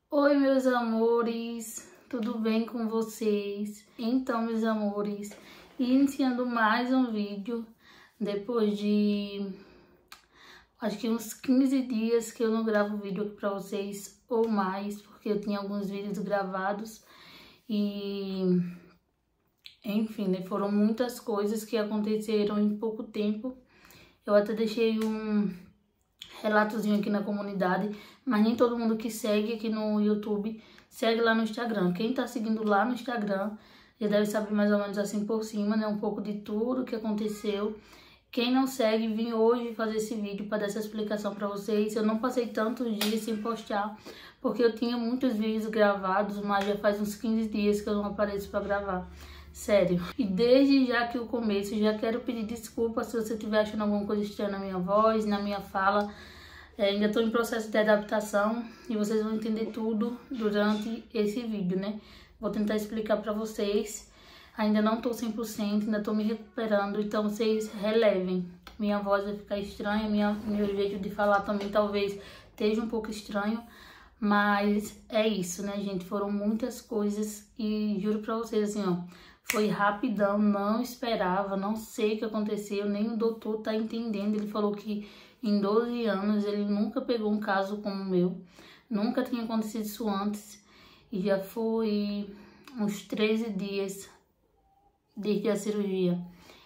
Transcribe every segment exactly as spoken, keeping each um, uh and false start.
Oi, meus amores, tudo bem com vocês? Então, meus amores, iniciando mais um vídeo depois de acho que uns quinze dias que eu não gravo vídeo aqui pra vocês ou mais, porque eu tinha alguns vídeos gravados e enfim, né, foram muitas coisas que aconteceram em pouco tempo. Eu até deixei um relatozinho aqui na comunidade, mas nem todo mundo que segue aqui no YouTube segue lá no Instagram. Quem tá seguindo lá no Instagram já deve saber mais ou menos assim por cima, né, um pouco de tudo que aconteceu. Quem não segue, vim hoje fazer esse vídeo para dar essa explicação para vocês. Eu não passei tantos dias sem postar, porque eu tinha muitos vídeos gravados, mas já faz uns quinze dias que eu não apareço para gravar. Sério. E desde já que o começo, já quero pedir desculpa se você estiver achando alguma coisa estranha na minha voz, na minha fala. É, ainda estou em processo de adaptação e vocês vão entender tudo durante esse vídeo, né? Vou tentar explicar para vocês. Ainda não estou cem por cento, ainda estou me recuperando, então vocês relevem. Minha voz vai ficar estranha, minha, meu jeito de falar também talvez esteja um pouco estranho. Mas é isso, né, gente? Foram muitas coisas e juro pra vocês, assim, ó, foi rapidão, não esperava, não sei o que aconteceu, nem o doutor tá entendendo. Ele falou que em doze anos ele nunca pegou um caso como o meu, nunca tinha acontecido isso antes e já foi uns treze dias desde a cirurgia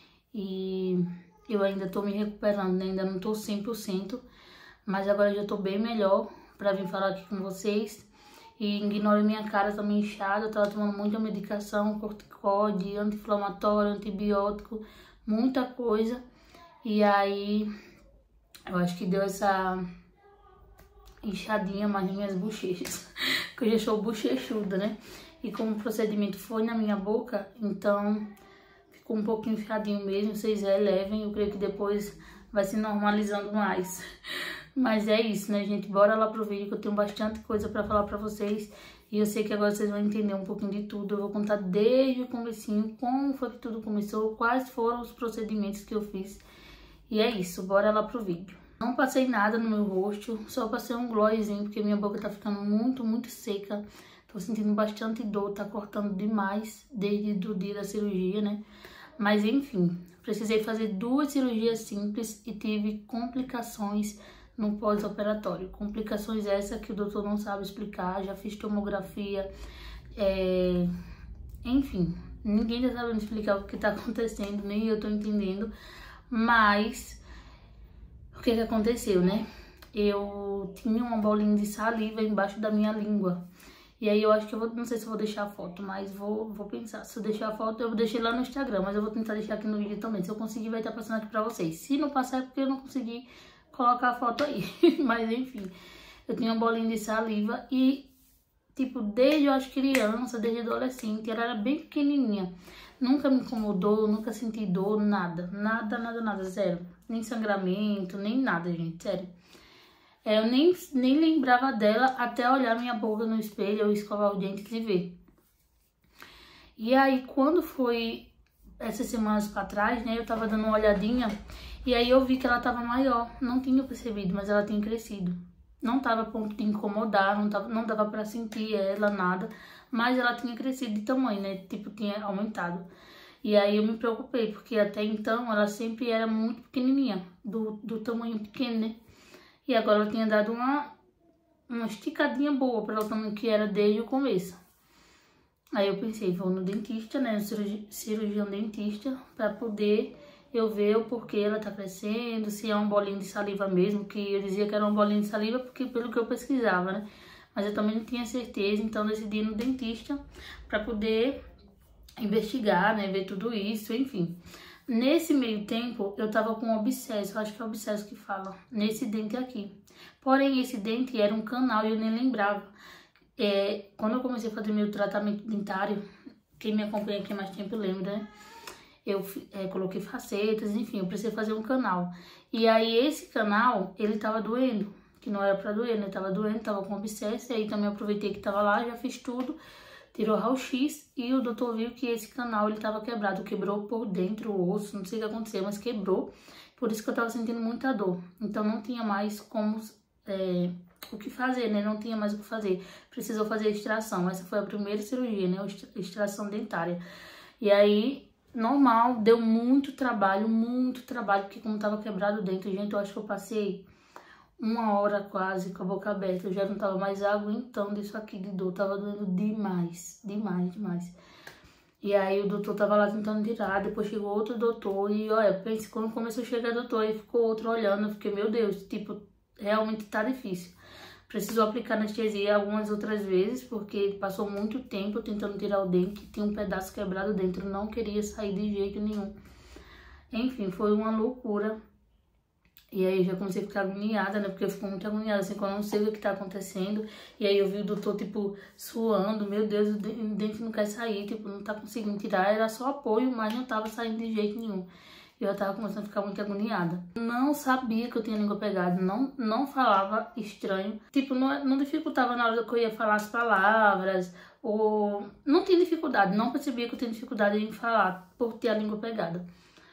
e eu ainda tô me recuperando, né? Ainda não tô cem por cento, mas agora já tô bem melhor pra vir falar aqui com vocês. E ignore minha cara também inchada, eu tava tomando muita medicação, corticóide, anti-inflamatório, antibiótico, muita coisa. E aí, eu acho que deu essa inchadinha mais nas minhas bochechas, que eu já sou bochechuda, né? E como o procedimento foi na minha boca, então ficou um pouquinho inchadinho mesmo, vocês relevem, eu creio que depois vai se normalizando mais. Mas é isso, né, gente? Bora lá pro vídeo que eu tenho bastante coisa pra falar pra vocês. E eu sei que agora vocês vão entender um pouquinho de tudo. Eu vou contar desde o comecinho como foi que tudo começou, quais foram os procedimentos que eu fiz. E é isso, bora lá pro vídeo. Não passei nada no meu rosto, só passei um glossinho, porque minha boca tá ficando muito, muito seca. Tô sentindo bastante dor, tá cortando demais desde o dia da cirurgia, né? Mas enfim, precisei fazer duas cirurgias simples e tive complicações no pós-operatório. Complicações essas que o doutor não sabe explicar, já fiz tomografia, é... enfim, ninguém tá sabendo explicar o que tá acontecendo, nem eu tô entendendo, mas o que que aconteceu, né? Eu tinha uma bolinha de saliva embaixo da minha língua, e aí eu acho que eu vou, não sei se eu vou deixar a foto, mas vou, vou pensar, se eu deixar a foto eu deixei lá no Instagram, mas eu vou tentar deixar aqui no vídeo também, se eu conseguir vai estar passando aqui pra vocês, se não passar é porque eu não consegui colocar a foto aí, mas enfim, eu tinha uma bolinha de saliva e, tipo, desde eu acho criança, desde adolescente, ela era bem pequenininha, nunca me incomodou, nunca senti dor, nada, nada, nada, nada, zero, nem sangramento, nem nada, gente, sério. É, eu nem, nem lembrava dela até olhar minha boca no espelho ou escovar os dentes e ver. E aí, quando foi essas semanas pra trás, né, eu tava dando uma olhadinha e aí eu vi que ela tava maior, não tinha percebido, mas ela tinha crescido. Não tava a ponto de incomodar, não, tava, não dava pra sentir ela, nada, mas ela tinha crescido de tamanho, né, tipo, tinha aumentado. E aí eu me preocupei, porque até então ela sempre era muito pequenininha, do, do tamanho pequeno, né. E agora ela tinha dado uma, uma esticadinha boa para o tamanho que era desde o começo. Aí eu pensei, vou no dentista, né, no cirurgi, cirurgião dentista, para poder eu ver o porquê ela tá crescendo, se é um bolinho de saliva mesmo, que eu dizia que era um bolinho de saliva, porque pelo que eu pesquisava, né. Mas eu também não tinha certeza, então decidi ir no dentista para poder investigar, né, ver tudo isso, enfim. Nesse meio tempo, eu tava com um abscesso, acho que é o abscesso que fala, nesse dente aqui. Porém, esse dente era um canal e eu nem lembrava. É, quando eu comecei a fazer meu tratamento dentário, quem me acompanha aqui há mais tempo lembra, né? Eu é, coloquei facetas, enfim, eu precisei fazer um canal. E aí, esse canal, ele tava doendo, que não era pra doer, né? Tava doendo, tava com abscesso, e aí também aproveitei que tava lá, já fiz tudo. Tirou raio-x e o doutor viu que esse canal ele tava quebrado, quebrou por dentro o osso, não sei o que aconteceu, mas quebrou, por isso que eu tava sentindo muita dor. Então não tinha mais como é, o que fazer, né? Não tinha mais o que fazer. Precisou fazer a extração. Essa foi a primeira cirurgia, né? A extração dentária. E aí, normal, deu muito trabalho, muito trabalho, porque como tava quebrado o dente, gente, eu acho que eu passei uma hora quase com a boca aberta. Eu já não tava mais aguentando isso aqui de dor. Tava doendo demais, demais, demais. E aí o doutor tava lá tentando tirar, depois chegou outro doutor e, olha, pense, quando começou a chegar o doutor, aí ficou outro olhando, eu fiquei, meu Deus, tipo, realmente tá difícil. Precisou aplicar anestesia algumas outras vezes, porque passou muito tempo tentando tirar o dente, tinha um pedaço quebrado dentro, não queria sair de jeito nenhum. Enfim, foi uma loucura. E aí eu já comecei a ficar agoniada, né? Porque eu fico muito agoniada, assim, quando eu não sei o que tá acontecendo. E aí eu vi o doutor, tipo, suando. Meu Deus, o dente não quer sair, tipo, não tá conseguindo tirar. Era só apoio, mas não tava saindo de jeito nenhum. E eu tava começando a ficar muito agoniada. Não sabia que eu tinha língua pegada, não, não falava estranho. Tipo, não, não dificultava na hora que eu ia falar as palavras, ou... Não tinha dificuldade, não percebia que eu tinha dificuldade em falar por ter a língua pegada.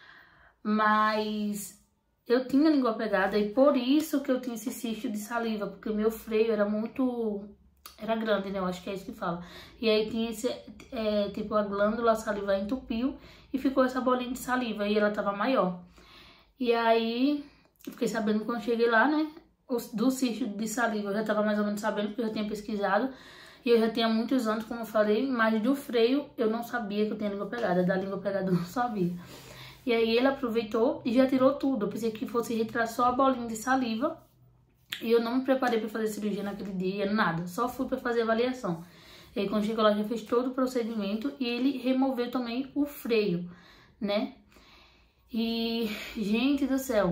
Mas... eu tinha língua pegada e por isso que eu tinha esse cisto de saliva, porque o meu freio era muito... era grande, né? Eu acho que é isso que fala. E aí tinha esse... É, tipo, a glândula salivar entupiu e ficou essa bolinha de saliva e ela tava maior. E aí, eu fiquei sabendo quando cheguei lá, né? Do cisto de saliva eu já tava mais ou menos sabendo, porque eu já tinha pesquisado. E eu já tinha muitos anos, como eu falei, mas do freio eu não sabia que eu tinha língua pegada. Da língua pegada eu não sabia. E aí ele aproveitou e já tirou tudo. Eu pensei que fosse retirar só a bolinha de saliva. E eu não me preparei para fazer cirurgia naquele dia, nada. Só fui para fazer avaliação. E aí quando chegou lá já fez todo o procedimento e ele removeu também o freio, né? E, gente do céu,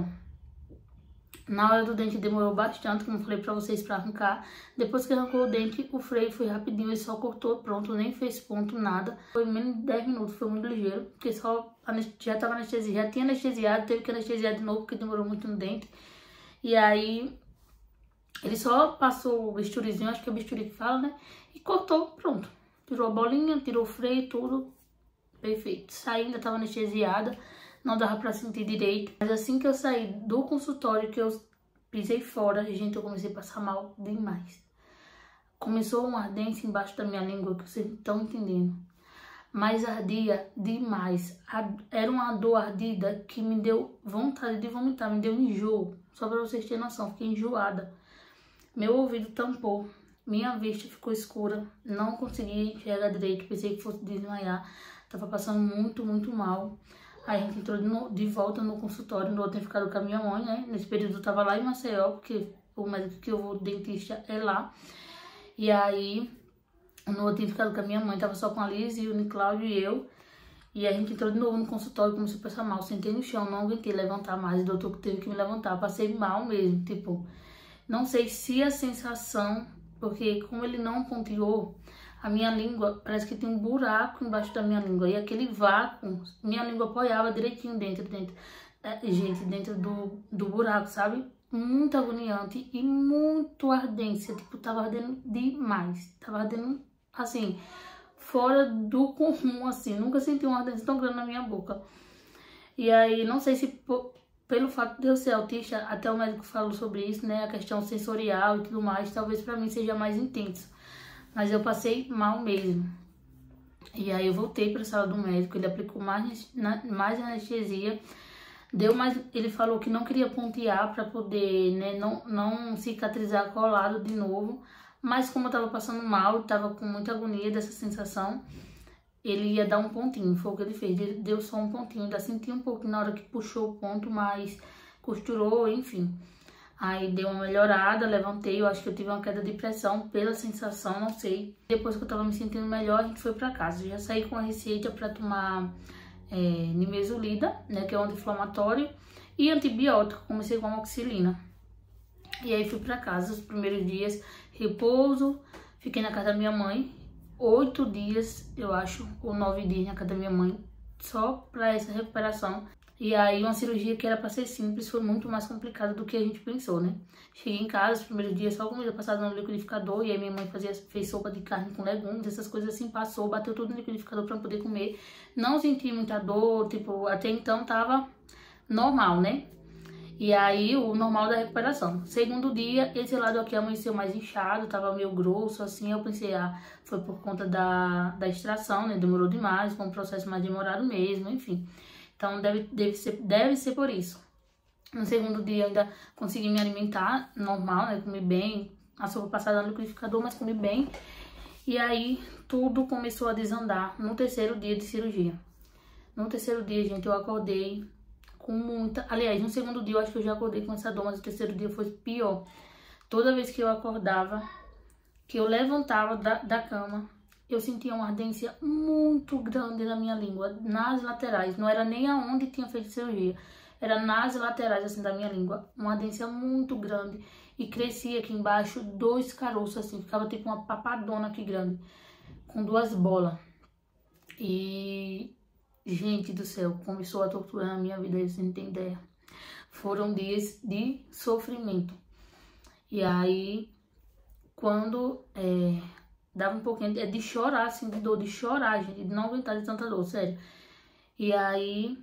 na hora do dente demorou bastante, como eu falei pra vocês, pra arrancar. Depois que arrancou o dente, o freio foi rapidinho, ele só cortou, pronto, nem fez ponto, nada. Foi menos de dez minutos, foi muito ligeiro, porque só já tava anestesiado, já tinha anestesiado, teve que anestesiar de novo, porque demorou muito no dente. E aí, ele só passou o bisturizinho, acho que é o bisturi que fala, né? E cortou, pronto. Tirou a bolinha, tirou o freio, tudo perfeito. Saí, ainda tava anestesiada. Não dava pra sentir direito. Mas assim que eu saí do consultório, que eu pisei fora, gente, eu comecei a passar mal demais. Começou uma ardência embaixo da minha língua, que vocês não estão entendendo. Mas ardia demais. Era uma dor ardida que me deu vontade de vomitar, me deu enjoo. Só pra vocês terem noção, fiquei enjoada. Meu ouvido tampou, minha vista ficou escura, não conseguia enxergar direito, pensei que fosse desmaiar. Tava passando muito, muito mal. Aí a gente entrou de, de volta no consultório, no outro tinha ficado com a minha mãe, né? Nesse período eu tava lá em Maceió, porque o médico que eu vou, o dentista, é lá. E aí, no outro tinha ficado com a minha mãe, tava só com a Liz e o Nicláudio e eu. E a gente entrou de novo no consultório, comecei a passar mal, sentei no chão, não aguentei levantar mais, o doutor teve que me levantar, passei mal mesmo, tipo... Não sei se a sensação, porque como ele não ponteou, a minha língua, parece que tem um buraco embaixo da minha língua. E aquele vácuo, minha língua apoiava direitinho dentro, dentro, é, gente, dentro do, do buraco, sabe? Muito agoniante e muito ardência, tipo, tava ardendo demais. Tava ardendo, assim, fora do comum, assim. Nunca senti uma ardência tão grande na minha boca. E aí, não sei se... Pelo fato de eu ser autista, até o médico falou sobre isso, né? A questão sensorial e tudo mais, talvez pra mim seja mais intenso. Mas eu passei mal mesmo. E aí eu voltei pra sala do médico, ele aplicou mais, mais anestesia. Deu mais, ele falou que não queria pontear pra poder, né, não, não cicatrizar colado de novo. Mas como eu tava passando mal, tava com muita agonia dessa sensação, ele ia dar um pontinho, foi o que ele fez, ele deu só um pontinho, ainda senti um pouco na hora que puxou o ponto, mas costurou, enfim. Aí deu uma melhorada, levantei, eu acho que eu tive uma queda de pressão pela sensação, não sei. Depois que eu tava me sentindo melhor, a gente foi pra casa. Eu já saí com a receita pra tomar é, nimesulida, né, que é um anti-inflamatório, e antibiótico, comecei com amoxicilina. E aí fui pra casa, os primeiros dias, repouso, fiquei na casa da minha mãe, oito dias, eu acho, ou nove dias na casa da minha mãe, só pra essa recuperação. E aí uma cirurgia que era pra ser simples foi muito mais complicada do que a gente pensou, né? Cheguei em casa, os primeiros dias, só comida passada no liquidificador, e aí minha mãe fazia, fez sopa de carne com legumes, essas coisas assim, passou, bateu tudo no liquidificador pra poder comer. Não senti muita dor, tipo, até então tava normal, né? E aí, o normal da recuperação. Segundo dia, esse lado aqui amanheceu mais inchado, tava meio grosso, assim. Eu pensei, ah, foi por conta da, da extração, né? Demorou demais, foi um processo mais demorado mesmo, enfim. Então, deve, deve, ser, deve ser por isso. No segundo dia, ainda consegui me alimentar normal, né? Comi bem, a sopa passada no liquidificador, mas comi bem. E aí, tudo começou a desandar no terceiro dia de cirurgia. No terceiro dia, gente, eu acordei com muita... Aliás, no segundo dia eu acho que eu já acordei com essa dor, mas o terceiro dia foi pior. Toda vez que eu acordava, que eu levantava da, da cama, eu sentia uma ardência muito grande na minha língua, nas laterais. Não era nem aonde tinha feito cirurgia, era nas laterais, assim, da minha língua. Uma ardência muito grande. E crescia aqui embaixo dois caroços, assim, ficava tipo uma papadona aqui grande, com duas bolas. E... gente do céu, começou a torturar a minha vida, vocês não tem ideia. Foram dias de sofrimento. E aí, quando é, dava um pouquinho de, de chorar, assim, de dor, de chorar, gente, de não aguentar de tanta dor, sério. E aí,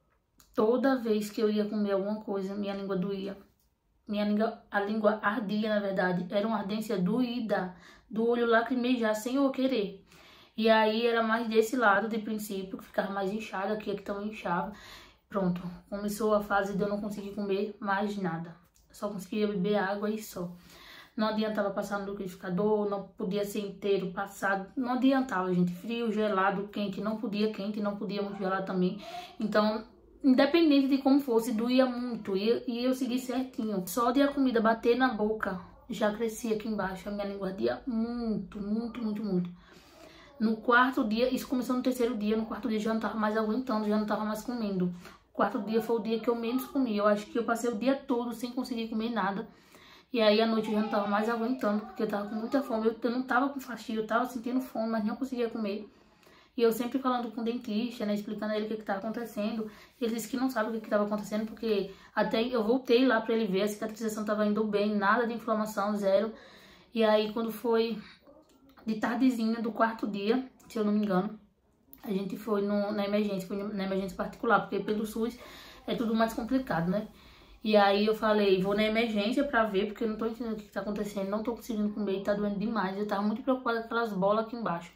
toda vez que eu ia comer alguma coisa, minha língua doía. Minha língua, a língua ardia, na verdade. Era uma ardência doída, do olho lacrimejar sem eu querer. E aí era mais desse lado de princípio, que ficava mais inchado, aqui que também inchava. Pronto, começou a fase de eu não conseguir comer mais nada. Só conseguia beber água e só. Não adiantava passar no liquidificador, não podia ser inteiro passado. Não adiantava, gente. Frio, gelado, quente, não podia quente, não podia muito gelado também. Então, independente de como fosse, doía muito. E, e eu segui certinho. Só de a comida bater na boca, já crescia aqui embaixo. A minha língua ardia muito, muito, muito, muito. No quarto dia, isso começou no terceiro dia, no quarto dia já não tava mais aguentando, já não tava mais comendo. O quarto dia foi o dia que eu menos comi. Eu acho que eu passei o dia todo sem conseguir comer nada. E aí à noite eu já não tava mais aguentando, porque eu tava com muita fome. Eu, eu não tava com fastio, eu tava sentindo fome, mas não conseguia comer. E eu sempre falando com o dentista, né, explicando a ele o que que tava acontecendo. Ele disse que não sabe o que que tava acontecendo, porque até eu voltei lá pra ele ver, a cicatrização tava indo bem, nada de inflamação, zero. E aí quando foi de tardezinha do quarto dia, se eu não me engano, a gente foi no, na emergência, foi na emergência particular, porque pelo SUS é tudo mais complicado, né? E aí eu falei, vou na emergência pra ver, porque eu não tô entendendo o que que tá acontecendo, não tô conseguindo comer, tá doendo demais. Eu tava muito preocupada com aquelas bolas aqui embaixo.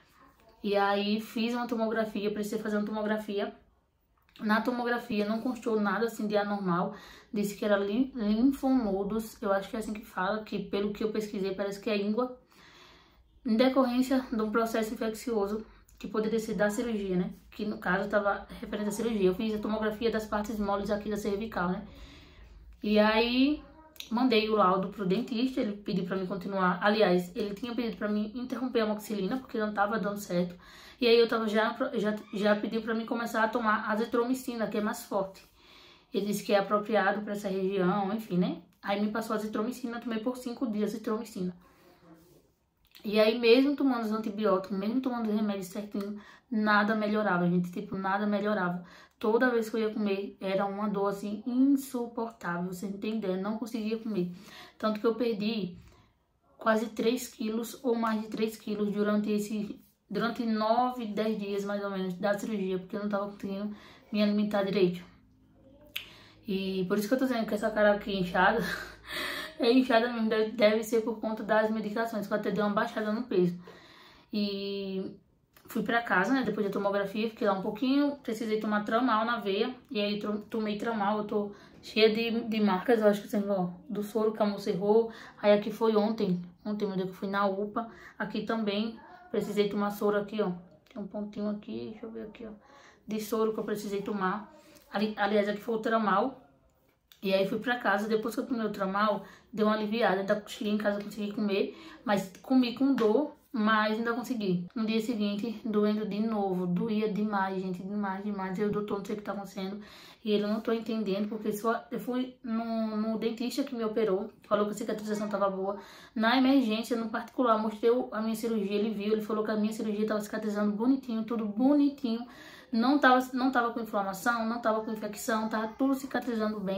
E aí fiz uma tomografia, precisei fazer uma tomografia. Na tomografia não constou nada assim de anormal, disse que era linfonodos, eu acho que é assim que fala, que pelo que eu pesquisei parece que é íngua, em decorrência de um processo infeccioso que poderia ser da cirurgia, né? Que no caso estava referente à cirurgia. Eu fiz a tomografia das partes moles aqui da cervical, né? E aí mandei o laudo pro dentista, ele pediu para mim continuar. Aliás, ele tinha pedido para mim interromper a amoxicilina, porque não estava dando certo. E aí eu tava já, já, já pediu para mim começar a tomar azitromicina, que é mais forte. Ele disse que é apropriado para essa região, enfim, né? Aí me passou a azitromicina, tomei por cinco dias azitromicina. E aí, mesmo tomando os antibióticos, mesmo tomando os remédios certinho, nada melhorava, gente. Tipo, nada melhorava. Toda vez que eu ia comer, era uma dor, assim, insuportável. Você entender, não conseguia comer. Tanto que eu perdi quase três quilos ou mais de três quilos durante esse... Durante nove, dez dias, mais ou menos, da cirurgia. Porque eu não tava conseguindo me alimentar direito. E por isso que eu tô dizendo que essa cara aqui inchada... É inchada mesmo, deve, deve ser por conta das medicações, que eu até dei uma baixada no peso. E fui pra casa, né, depois da tomografia, fiquei lá um pouquinho, precisei tomar tramal na veia, e aí tomei tramal, eu tô cheia de, de marcas, eu acho que assim, ó, do soro que a moça errou. Aí aqui foi ontem, ontem, meu Deus, que fui na U P A, aqui também precisei tomar soro aqui, ó, tem um pontinho aqui, deixa eu ver aqui, ó, de soro que eu precisei tomar. Ali, aliás, aqui foi o tramal. E aí fui pra casa, depois que eu tomei o tramal, deu uma aliviada, ainda cheguei em casa, consegui comer, mas comi com dor, mas ainda consegui. No dia seguinte, doendo de novo, doía demais, gente, demais, demais. E o doutor não sei o que tá acontecendo, e ele não tô entendendo, porque só eu fui no, no dentista que me operou, falou que a cicatrização tava boa. Na emergência, no particular, mostrei a minha cirurgia, ele viu, ele falou que a minha cirurgia tava cicatrizando bonitinho, tudo bonitinho. Não tava, não tava com inflamação, não tava com infecção, tava tudo cicatrizando bem.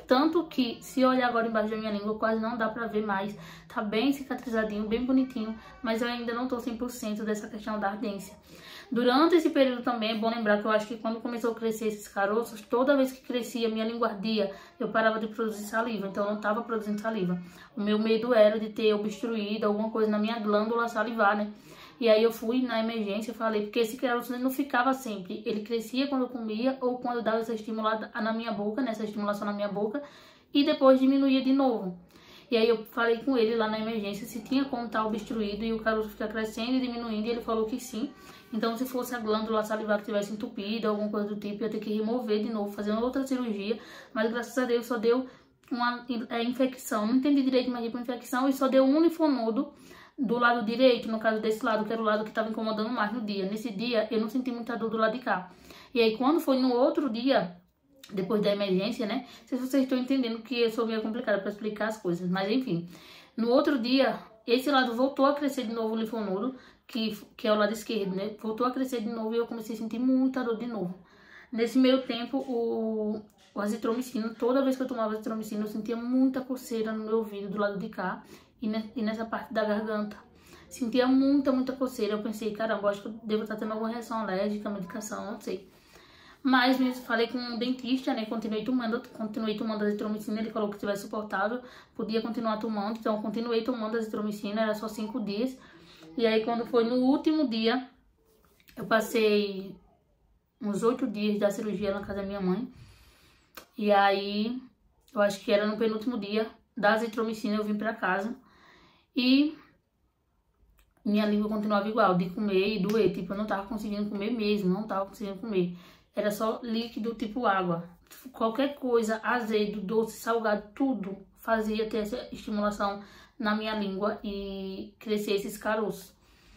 Tanto que, se olhar agora embaixo da minha língua, quase não dá pra ver mais. Tá bem cicatrizadinho, bem bonitinho, mas eu ainda não tô cem por cento dessa questão da ardência. Durante esse período também é bom lembrar que eu acho que quando começou a crescer esses caroços, toda vez que crescia, minha língua ardia, eu parava de produzir saliva, então eu não tava produzindo saliva. O meu medo era de ter obstruído alguma coisa na minha glândula salivar, né? E aí eu fui na emergência e falei, porque esse caroço não ficava sempre, ele crescia quando eu comia ou quando eu dava essa estimulada na minha boca, né? Essa estimulação na minha boca, e depois diminuía de novo. E aí eu falei com ele lá na emergência se tinha como estar obstruído e o caroço ficar crescendo e diminuindo, e ele falou que sim. Então, se fosse a glândula salivar que tivesse entupida, alguma coisa do tipo, eu ia ter que remover de novo, fazer outra cirurgia. Mas, graças a Deus, só deu uma é, infecção. Não entendi direito, mas tipo infecção. E só deu um linfonodo do lado direito, no caso desse lado, que era o lado que estava incomodando mais no dia. Nesse dia, eu não senti muita dor do lado de cá. E aí, quando foi no outro dia, depois da emergência, né? Não sei se vocês estão entendendo que eu sou meio complicada para explicar as coisas. Mas, enfim. No outro dia, esse lado voltou a crescer de novo o linfonodo. Que, que é o lado esquerdo, né? Voltou a crescer de novo e eu comecei a sentir muita dor de novo. Nesse meio tempo, o, o azitromicina, toda vez que eu tomava azitromicina, eu sentia muita coceira no meu ouvido, do lado de cá, e, ne, e nessa parte da garganta. Sentia muita, muita coceira. Eu pensei, caramba, acho que eu devo estar tendo alguma reação alérgica, medicação, não sei. Mas mesmo falei com um dentista, né? Continuei tomando, continuei tomando azitromicina, ele falou que se tivesse suportável, podia continuar tomando. Então, eu continuei tomando azitromicina, era só cinco dias. E aí, quando foi no último dia, eu passei uns oito dias da cirurgia na casa da minha mãe. E aí, eu acho que era no penúltimo dia da azitromicina, eu vim pra casa. E minha língua continuava igual, de comer e doer. Tipo, eu não tava conseguindo comer mesmo, não tava conseguindo comer. Era só líquido, tipo água. Qualquer coisa, azedo, doce, salgado, tudo fazia ter essa estimulação na minha língua e crescer esses caroços.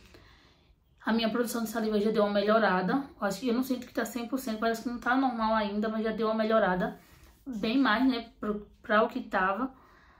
A minha produção de saliva já deu uma melhorada. Acho que eu não sinto que tá cem por cento, parece que não tá normal ainda, mas já deu uma melhorada. Bem mais, né, pra o que tava.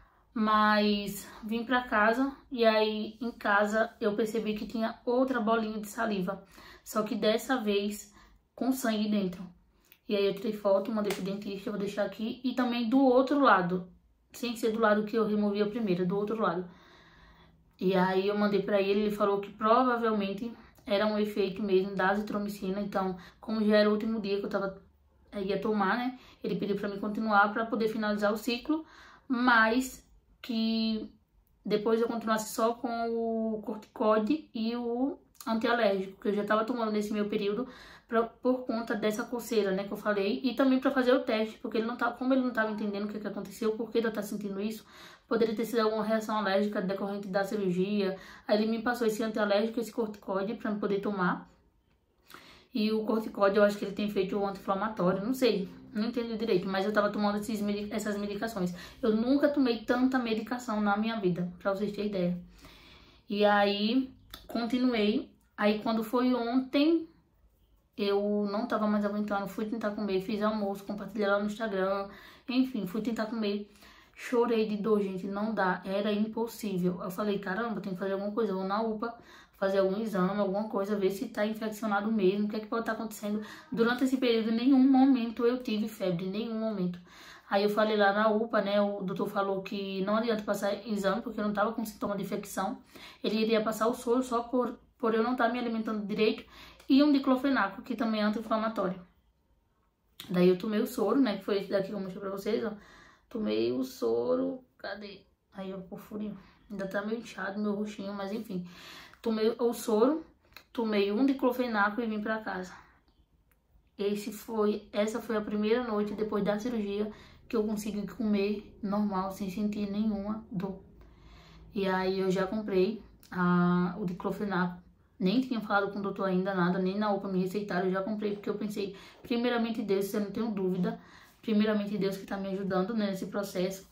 Mas vim pra casa e aí em casa eu percebi que tinha outra bolinha de saliva. Só que dessa vez com sangue dentro. E aí eu tirei foto, mandei pro dentista, vou deixar aqui. E também do outro lado. Sem ser do lado que eu removi a primeira, do outro lado. E aí eu mandei pra ele, ele falou que provavelmente era um efeito mesmo da azitromicina. Então, como já era o último dia que eu tava, ia tomar, né? Ele pediu pra mim continuar pra poder finalizar o ciclo. Mas que depois eu continuasse só com o corticóide e o antialérgico, que eu já tava tomando nesse meu período. Pra, por conta dessa coceira, né, que eu falei, e também para fazer o teste, porque ele não tava, como ele não estava entendendo o que, que aconteceu, por que eu tá sentindo isso, poderia ter sido alguma reação alérgica decorrente da cirurgia. Aí ele me passou esse antialérgico, esse corticóide para poder tomar. E o corticóide eu acho que ele tem feito o anti-inflamatório, não sei, não entendo direito, mas eu tava tomando esses, essas medicações. Eu nunca tomei tanta medicação na minha vida, para vocês terem ideia. E aí continuei, aí quando foi ontem eu não tava mais aguentando, fui tentar comer, fiz almoço, compartilhei lá no Instagram, enfim, fui tentar comer, chorei de dor, gente, não dá, era impossível. Eu falei, caramba, tem que fazer alguma coisa, eu vou na U P A, fazer algum exame, alguma coisa, ver se tá infeccionado mesmo, o que é que pode estar acontecendo. Durante esse período, em nenhum momento eu tive febre, em nenhum momento. Aí eu falei lá na U P A, né, o doutor falou que não adianta passar exame, porque eu não tava com sintoma de infecção. Ele iria passar o soro só por, por eu não estar me alimentando direito, e um diclofenaco, que também é anti-inflamatório. Daí eu tomei o soro, né, que foi esse daqui que eu mostrei pra vocês, ó. Tomei o soro, cadê? Aí eu porfurinho, ainda tá meio inchado meu roxinho, mas enfim. Tomei o soro, tomei um diclofenaco e vim pra casa. Esse foi, essa foi a primeira noite depois da cirurgia que eu consegui comer normal, sem sentir nenhuma dor. E aí eu já comprei a, o diclofenaco. Nem tinha falado com o doutor ainda nada, nem na U P A me receitaram, eu já comprei porque eu pensei, primeiramente Deus, se eu não tenho dúvida, primeiramente Deus que tá me ajudando nesse processo.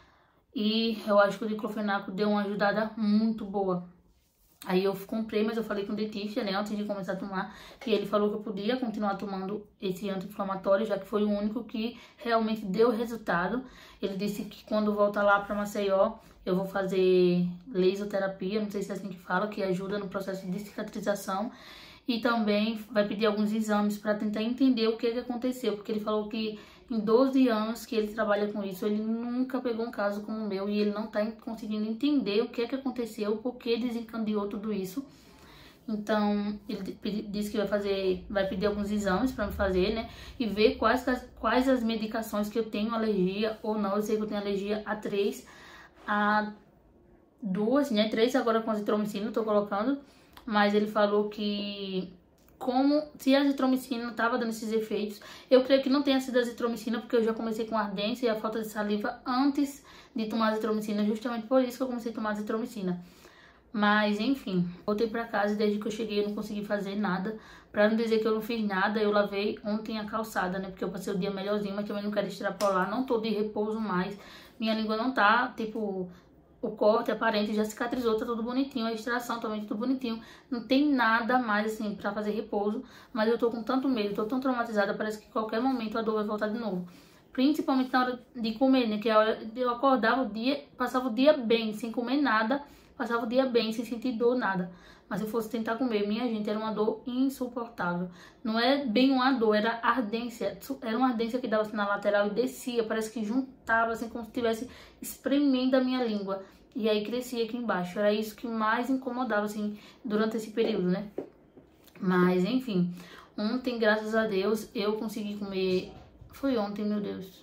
E eu acho que o diclofenaco deu uma ajudada muito boa. Aí eu comprei, mas eu falei com o dentista, né, antes de começar a tomar, que ele falou que eu podia continuar tomando esse anti-inflamatório, já que foi o único que realmente deu resultado. Ele disse que quando voltar lá para Maceió, eu vou fazer laserterapia, não sei se é assim que fala, que ajuda no processo de cicatrização. E também vai pedir alguns exames para tentar entender o que, que aconteceu, porque ele falou que Em doze anos que ele trabalha com isso, ele nunca pegou um caso como o meu e ele não tá conseguindo entender o que é que aconteceu, o porquê desencadeou tudo isso. Então, ele disse que vai fazer, vai pedir alguns exames para me fazer, né? E ver quais, quais as medicações que eu tenho alergia ou não. Eu sei que eu tenho alergia a três, a duas, né? Três agora com azitromicina, eu tô colocando. Mas ele falou que, como se a azitromicina tava dando esses efeitos, eu creio que não tenha sido a azitromicina, porque eu já comecei com ardência e a falta de saliva antes de tomar azitromicina. Justamente por isso que eu comecei a tomar azitromicina. Mas, enfim, voltei pra casa e desde que eu cheguei eu não consegui fazer nada. Pra não dizer que eu não fiz nada, eu lavei ontem a calçada, né? Porque eu passei o dia melhorzinho, mas também não quero extrapolar. Não tô de repouso mais. Minha língua não tá, tipo, o corte aparente já cicatrizou, tá tudo bonitinho. A extração também tudo bonitinho. Não tem nada mais, assim, pra fazer repouso. Mas eu tô com tanto medo, tô tão traumatizada, parece que em qualquer momento a dor vai voltar de novo. Principalmente na hora de comer, né? Que a hora de eu acordava o dia, passava o dia bem, sem comer nada. Passava o dia bem, sem sentir dor, nada. Mas se eu fosse tentar comer, minha gente, era uma dor insuportável. Não é bem uma dor, era ardência. Era uma ardência que dava assim na lateral e descia. Parece que juntava, assim, como se estivesse espremendo a minha língua. E aí crescia aqui embaixo. Era isso que mais incomodava, assim, durante esse período, né? Mas, enfim. Ontem, graças a Deus, eu consegui comer... Foi ontem, meu Deus.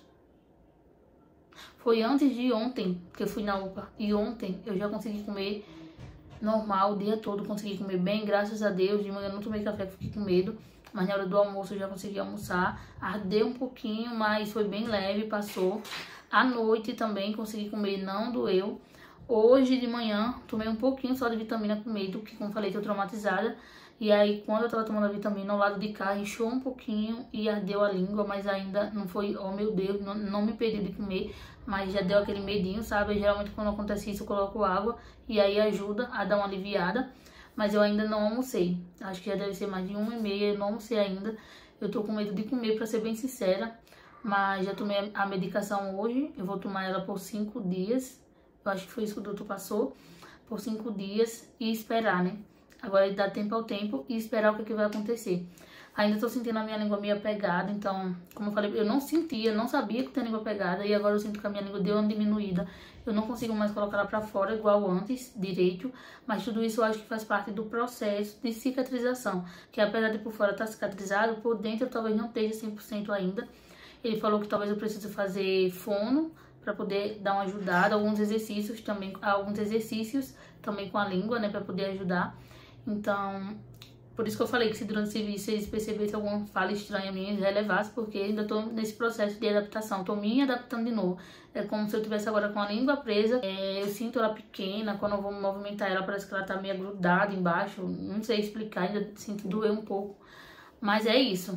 Foi antes de ontem que eu fui na U P A. E ontem eu já consegui comer normal o dia todo. Consegui comer bem, graças a Deus. De manhã eu não tomei café, fiquei com medo. Mas na hora do almoço eu já consegui almoçar. Ardeu um pouquinho, mas foi bem leve, passou. À noite também consegui comer, não doeu. Hoje de manhã tomei um pouquinho só de vitamina com medo, porque como falei, tô traumatizada. E aí, quando eu tava tomando a vitamina, ao lado de cá, inchou um pouquinho e ardeu a língua, mas ainda não foi, oh meu Deus, não, não me impediu de comer, mas já deu aquele medinho, sabe? Geralmente quando acontece isso, eu coloco água e aí ajuda a dar uma aliviada, mas eu ainda não almocei. Acho que já deve ser mais de uma e meia, eu não almocei ainda. Eu tô com medo de comer, pra ser bem sincera, mas já tomei a medicação hoje, eu vou tomar ela por cinco dias, eu acho que foi isso que o doutor passou, por cinco dias e esperar, né? Agora é dar tempo ao tempo e esperar o que, que vai acontecer. Ainda tô sentindo a minha língua meio pegada, então, como eu falei, eu não sentia, não sabia que tinha língua pegada, e agora eu sinto que a minha língua deu uma diminuída. Eu não consigo mais colocar ela pra fora igual antes, direito, mas tudo isso eu acho que faz parte do processo de cicatrização, que apesar de por fora estar cicatrizado, por dentro talvez não esteja cem por cento ainda. Ele falou que talvez eu precise fazer fono para poder dar uma ajudada, alguns exercícios também, alguns exercícios também com a língua, né, para poder ajudar. Então, por isso que eu falei que se durante o serviço vocês percebessem alguma fala estranha minha, já levasse, porque ainda tô nesse processo de adaptação, tô me adaptando de novo. É como se eu tivesse agora com a língua presa, é, eu sinto ela pequena, quando eu vou movimentar ela parece que ela tá meio grudada embaixo, não sei explicar, ainda sinto doer um pouco, mas é isso.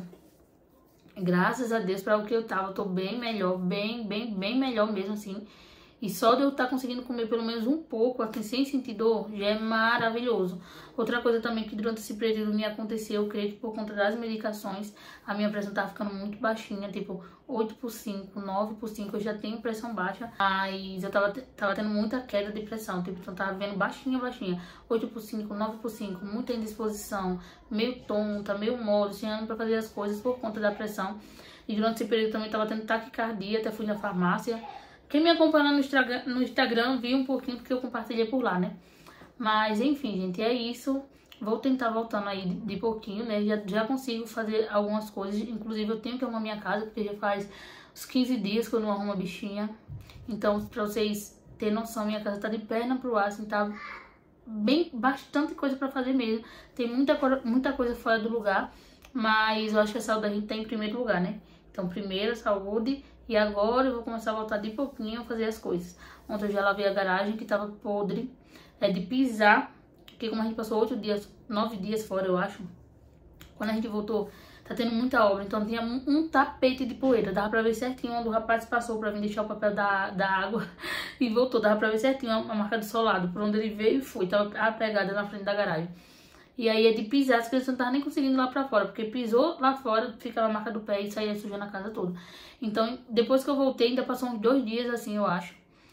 Graças a Deus, para o que eu tava, eu tô bem melhor, bem, bem, bem melhor mesmo assim. E só de eu estar conseguindo comer pelo menos um pouco, assim, sem sentir dor, já é maravilhoso. Outra coisa também que durante esse período me aconteceu, eu creio que por conta das medicações, a minha pressão tava ficando muito baixinha, tipo oito por cinco, nove por cinco, eu já tenho pressão baixa, mas eu tava, tava tendo muita queda de pressão, tipo, então tava vendo baixinha, baixinha, oito por cinco, nove por cinco, muita indisposição, meio tonta, meio mole, sem ânimo pra fazer as coisas por conta da pressão. E durante esse período também tava tendo taquicardia, até fui na farmácia. Quem me acompanha no Instagram, no Instagram viu um pouquinho porque eu compartilhei por lá, né? Mas, enfim, gente, é isso. Vou tentar voltando aí de, de pouquinho, né? Já, já consigo fazer algumas coisas. Inclusive, eu tenho que arrumar minha casa, porque já faz uns quinze dias que eu não arrumo a bichinha. Então, pra vocês terem noção, minha casa tá de perna pro ar, assim, tá bem, bastante coisa pra fazer mesmo. Tem muita, muita coisa fora do lugar, mas eu acho que a saúde da gente tá em primeiro lugar, né? Então, primeiro, saúde. E agora eu vou começar a voltar de pouquinho a fazer as coisas. Ontem eu já lavei a garagem, que tava podre, é de pisar, porque como a gente passou oito dias, nove dias fora, eu acho, quando a gente voltou, tá tendo muita obra, então tinha um, um tapete de poeira, dava pra ver certinho onde o rapaz passou pra vir deixar o papel da, da água e voltou, dava pra ver certinho a, a marca do solado, por onde ele veio e foi, tava pregada na frente da garagem. E aí é de pisar, as crianças não estavam nem conseguindo ir lá pra fora, porque pisou lá fora, ficava a marca do pé e saía sujando a casa toda. Então, depois que eu voltei, ainda passou uns dois dias assim, eu acho.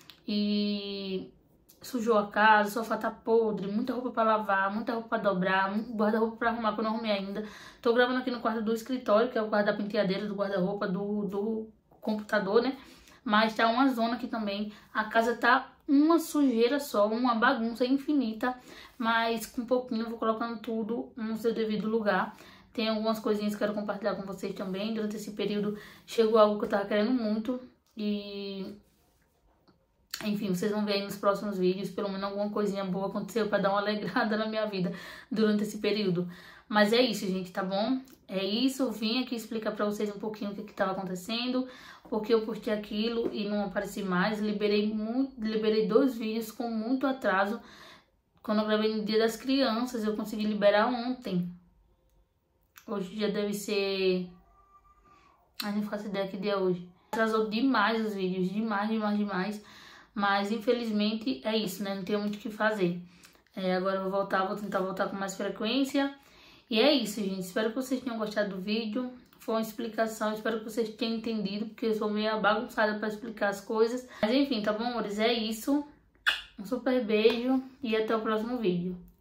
E sujou a casa, o sofá tá podre, muita roupa pra lavar, muita roupa pra dobrar, guarda-roupa pra arrumar, que eu não arrumei ainda. Tô gravando aqui no quarto do escritório, que é o quarto da penteadeira, do guarda-roupa, do, do computador, né? Mas tá uma zona aqui também. A casa tá uma sujeira só, uma bagunça infinita. Mas com um pouquinho eu vou colocando tudo no seu devido lugar. Tem algumas coisinhas que eu quero compartilhar com vocês também. Durante esse período chegou algo que eu tava querendo muito. E... enfim, vocês vão ver aí nos próximos vídeos. Pelo menos alguma coisinha boa aconteceu pra dar uma alegrada na minha vida durante esse período. Mas é isso, gente, tá bom? É isso, eu vim aqui explicar pra vocês um pouquinho o que que tava acontecendo, porque eu postei aquilo e não apareci mais. Liberei muito, liberei dois vídeos com muito atraso. Quando eu gravei no Dia das Crianças, eu consegui liberar ontem. Hoje já deve ser... ai, não faço ideia que dia é hoje. Atrasou demais os vídeos, demais, demais, demais. Mas infelizmente é isso, né? Não tenho muito o que fazer. É, agora eu vou voltar, vou tentar voltar com mais frequência. E é isso, gente. Espero que vocês tenham gostado do vídeo. Foi uma explicação, espero que vocês tenham entendido, porque eu sou meio bagunçada para explicar as coisas. Mas enfim, tá bom, amores? É isso. Um super beijo e até o próximo vídeo.